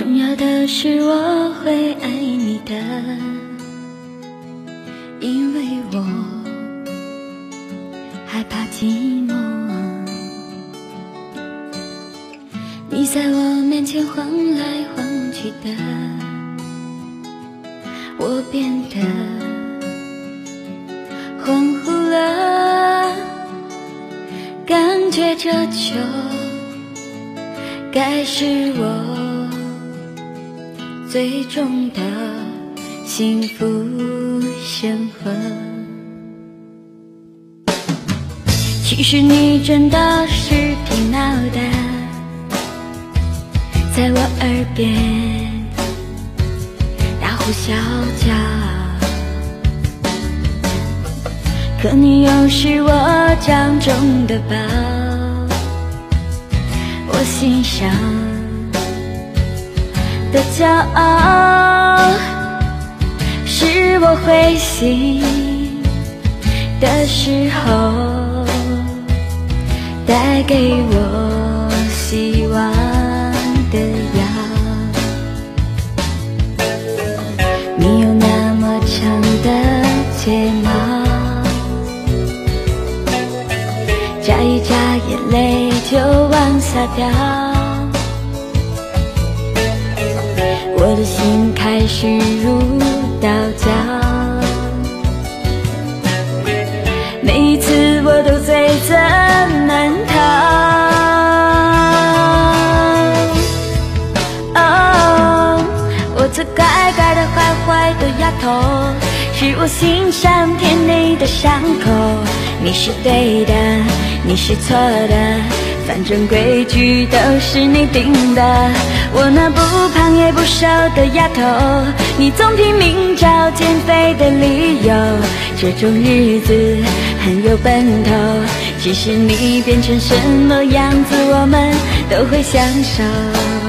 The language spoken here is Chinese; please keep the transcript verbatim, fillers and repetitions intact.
重要的是我会爱你的，因为我害怕寂寞。你在我面前晃来晃去的，我变得恍惚了，感觉这就该是我最终的幸福生活。其实你真的是挺闹的，在我耳边大呼小叫，可你又是我掌中的宝。我心上的骄傲，是我灰心的时候带给我希望的药。你有那么长的睫毛，眨一眨眼泪就往下掉，我的心开始如刀绞，每一次我都罪责难逃。哦，我这怪怪的坏坏的丫头，是我心上甜腻的伤口。你是对的，你是错的，反正规矩都是你定的。我那不胖也不瘦的丫头，你总拼命找减肥的理由。这种日子很有奔头，即使你变成什么样子，我们都会享受。